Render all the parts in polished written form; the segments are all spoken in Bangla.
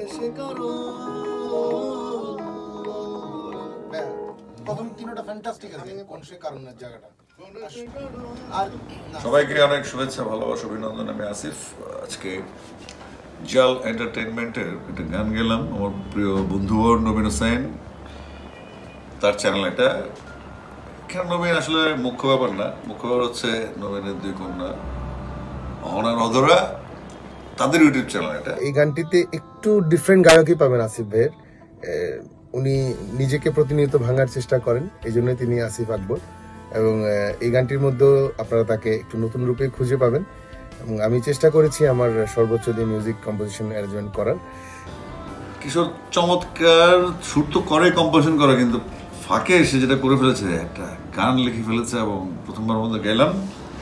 প্রথম তিনটা ফ্যান্টাস্টিক আছে, কোন সে কারণের জায়গাটা। আর সবাইকে অনেক শুভেচ্ছা, ভালোবাসা, অভিনন্দন। আমি আসিফ। আজকে জাল এন্টারটেইনমেন্টের একটা গান গেলাম আমার প্রিয় বন্ধু নবীন হোসেন, তার চ্যানেল এটা। এখানে নবীন আসলে মুখ্য ব্যাপার না, মুখ্য ব্যাপার হচ্ছে নবীনের দুই কন্যা অহনা নদরা, তাদের ইউটিউব চ্যানেল এটা। এই গানটিতে একটু ডিফারেন্ট গায়কই পাবেন আসিফ ভাইয়ের। উনি নিজেকে প্রতিনিয়ত ভাঙার চেষ্টা করেন, এই জন্যই তিনি আসিফ আকবর। এবং এই গানটির মধ্যেও আপনারা তাকে একটু নতুন রূপে খুঁজে পাবেন। এবং আমি চেষ্টা করেছি আমার সর্বোচ্চ দিয়ে মিউজিক কম্পোজিশন অ্যারেঞ্জমেন্ট করার। কিশোর চমৎকার সুর তো করে, কম্পোজিশন করে, কিন্তু ফাঁকে এসে যেটা করে ফেলেছে, একটা গান লিখে ফেলেছে এবং প্রথমবার মধ্যে গেলাম।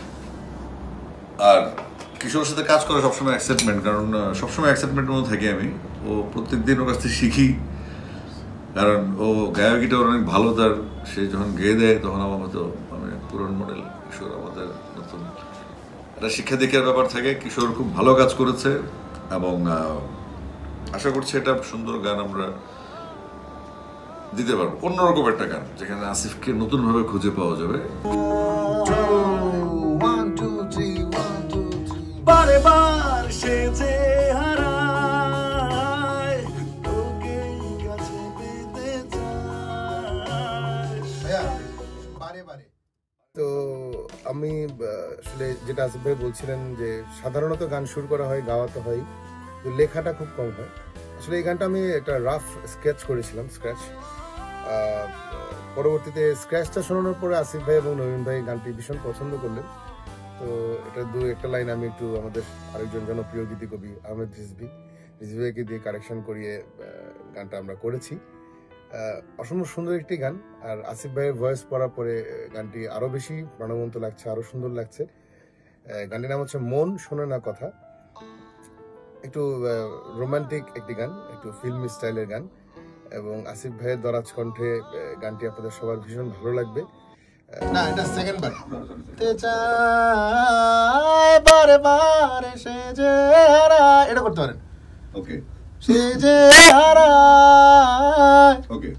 আর কিশোরের সাথে কাজ করে সবসময় এক্সাইটমেন্ট, কারণ সবসময় এক্সাইটমেন্টের মধ্যে থাকি আমি। ও প্রত্যেকদিন ওর কাছ থেকে শিখি, কারণ ও গায়কিটা ওর অনেক ভালো। তার সে যখন গেয়ে দেয় তখন আমার মতো মানে পুরনো মডেল কিশোর আমাদের নতুন একটা শিক্ষা দীক্ষার ব্যাপার থাকে। কিশোর খুব ভালো কাজ করেছে এবং আশা করছি এটা সুন্দর গান আমরা দিতে পারবো, অন্যরকম একটা গান যেখানে আসিফকে নতুনভাবে খুঁজে পাওয়া যাবে। বারেবার সে যে হারায়, তোকেই কাছে পেতে চায়। তো আমি আসলে যেটা আসিফ ভাই বলছিলেন যে সাধারণত গান শুরু করা হয়, গাওয়াতে হয়, তো লেখাটা খুব কম হয়। আসলে এই গানটা আমি একটা রাফ স্কেচ করেছিলাম, স্ক্র্যাচ। পরবর্তীতে স্ক্র্যাচটা শোনানোর পরে আসিফ ভাই এবং নবীন ভাই গানটি ভীষণ পছন্দ করলেন। তো এটা একটা লাইন আমি একটু আমাদের আরেকজন জনপ্রিয় গীতি কবি আহমেদ রিজভি ভাইকে দিয়ে কারেকশন করিয়ে গানটা আমরা করেছি। অসম্ভব সুন্দর একটি গান। আর আসিফ ভাইয়ের ভয়েস পড়ার পরে গানটি আরো বেশি প্রাণবন্ত লাগছে, আরো সুন্দর লাগছে। গানটির নাম হচ্ছে মন শোনে না কথা। একটু রোমান্টিক একটি গান, একটু ফিল্মি স্টাইলের গান, এবং আসিফ ভাইয়ের দরাজ কণ্ঠে গানটি আপনাদের সবার ভীষণ ভালো লাগবে। না, এটা সেকেন্ড বার। তে চায় বারবার সে যে হারায়, এটা করতে পারেন। ওকে, সে যে হারায়, ওকে।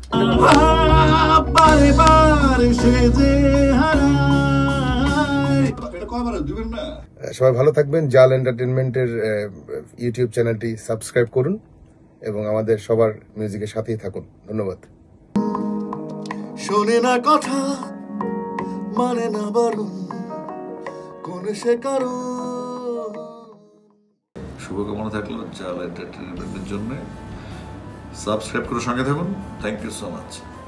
বারেবার সে যে হারায়। এটা কয়বার দিবেন না? সবাই ভালো থাকবেন। জাল এন্টারটেইনমেন্টের ইউটিউব চ্যানেলটি সাবস্ক্রাইব করুন এবং আমাদের সবার মিউজিকের সাথেই থাকুন। ধন্যবাদ। শোনে না কথা, মানে না বারণ, কোন সে কারণ। শুভকামনা থাকলো জাল এন্টারটেইনমেন্টের জন্য। সাবস্ক্রাইব করে সঙ্গে থাকুন। Thank you so much.